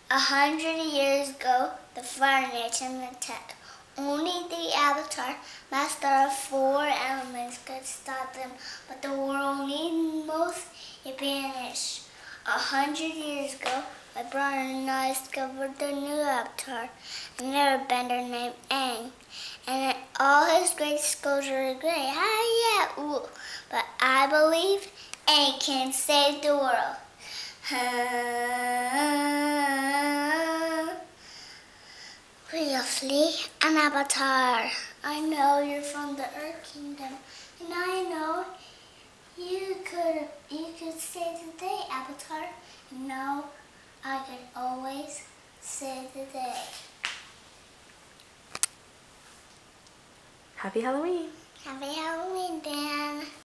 100 years ago, the Fire Nation attacked. Only the Avatar, master of 4 elements, could stop them, but the world needed most it vanished. 100 years ago, my brother and I discovered the new Avatar, an airbender named Aang. And all his great skills are great. Ooh. But I believe Aang can save the world. Previously, an Avatar. I know you're from the Earth Kingdom, and I know you could save the day, Avatar. No, I could always save the day. Happy Halloween! Happy Halloween, Dan.